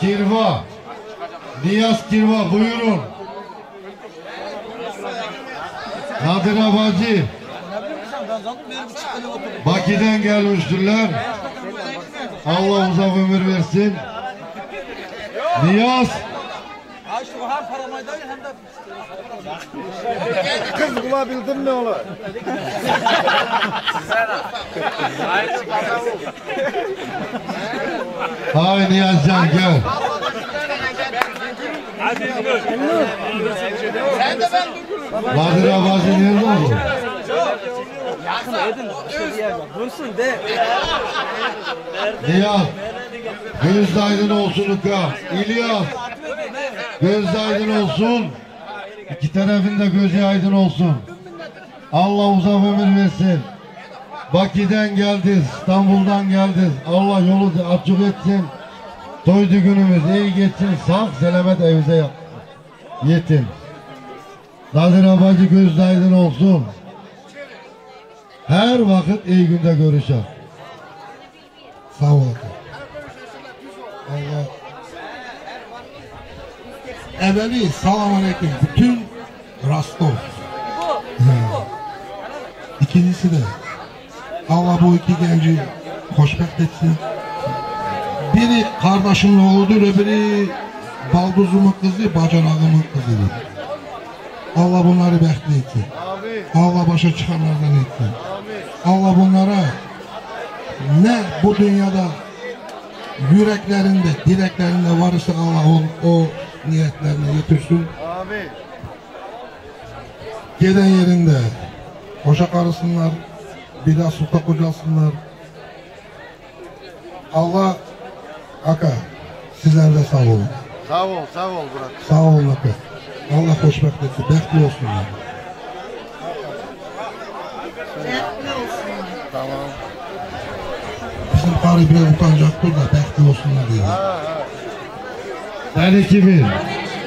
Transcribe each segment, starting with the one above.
Kirva. Niyaz Kirva buyurun. Nadir Abacı. Bakü'den gelmiştirler. Allah uzak ömür versin. Niyaz. Kız bulabildin mi oğlum? Hay Niyazcan gel. Nadir Abacı nerede oldu? Dursun de. Niyaz. Gözde aydın olsun Uka. İlyas. Gözde aydın olsun. İki tarafında gözü aydın olsun. Allah uzak ömür versin. Bakü'den geldiniz, İstanbul'dan geldiniz. Allah yolu açık etsin. Toydu günümüz iyi geçsin. Sağ selamet evinize yetin. Nadir Abacı gözde aydın olsun. Her vakit iyi günde görüşelim. Sağ olun. Allah. Evveli selamun aleyküm bütün Rostov. İkincisi de Allah bu iki genci hoşbeht etsin. Biri kardeşimin oğludur, öbürü balduzumun kızı, bacanağımın kızıdır. Allah bunları bəxtli etsin. Allah başa çıkanlardan etsin. Allah bunlara ne bu dünyada yüreklerinde, dileklerinde varsa Allah o niyetlerine götürsün. Gelen yerinde hoşa karısınlar, bir daha sulta kocasınlar. Allah Aka, sizler de sağ olun. Sağ ol Burak. Sağ olun Aka. Allah hoşbeht etsin, bekli olsunlar. Tamam. Bizim karı biraz utanacaktır da bekli olsunlar diye. Ben 2000. Desene.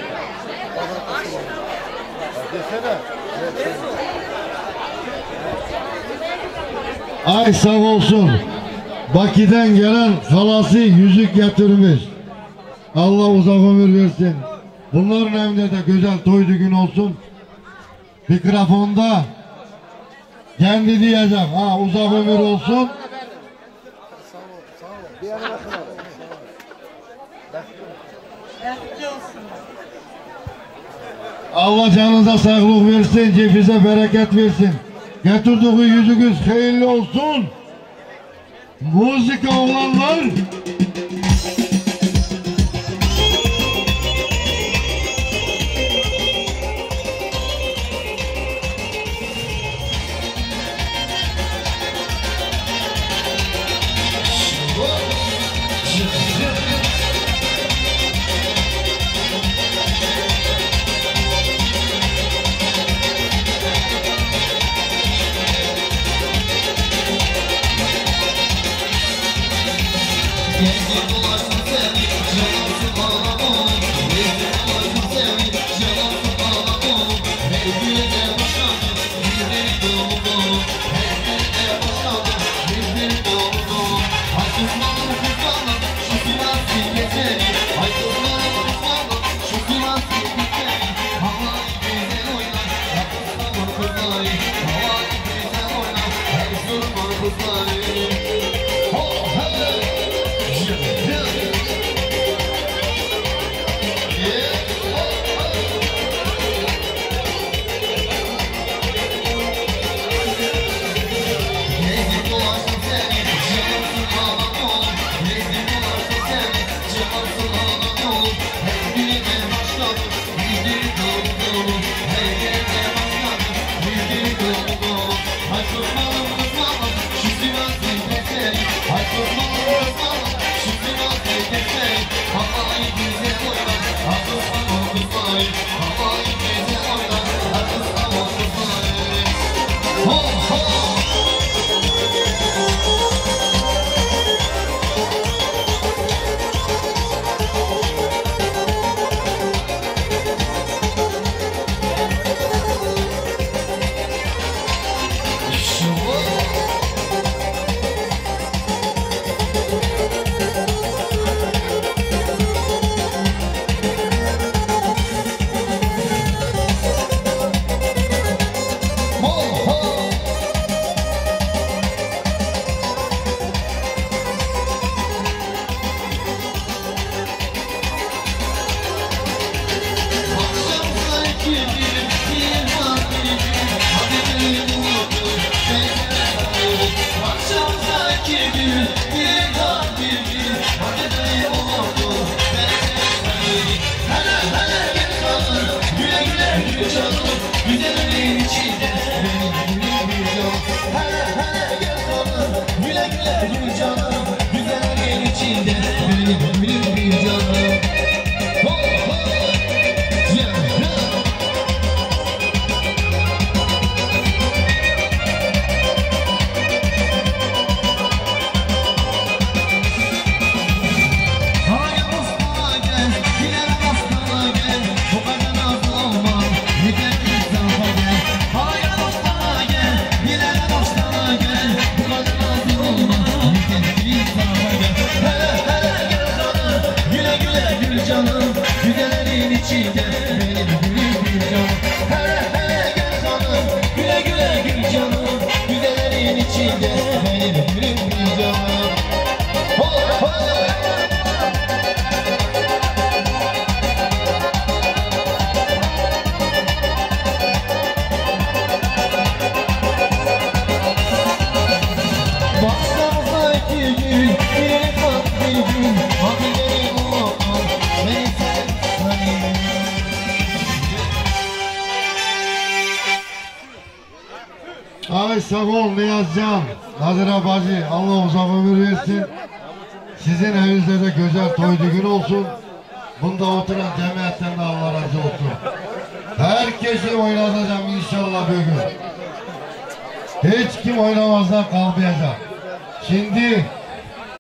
Ay sağ olsun. Bakü'den gelen halası yüzük getirmiş. Allah uzak ömür versin. Bunların evinde de güzel toy düğün olsun. Mikrofonda kendi diyecek. Ha uzak ömür olsun. Allah canınıza sağlık versin, cebize bereket versin. Getirdiği yüzünüz hayırlı olsun. Müzik oğlanlar. Yeah. Ay sağ ol Niyazcan, Nadire bacı, Allah uzak ömür versin. Sizin evinizde de güzel toy düğün olsun. Bunda oturan cemiyetten de Allah razı olsun. Herkesi oynatacağım inşallah bugün. Hiç kim oynamazdan kalmayacak. Şimdi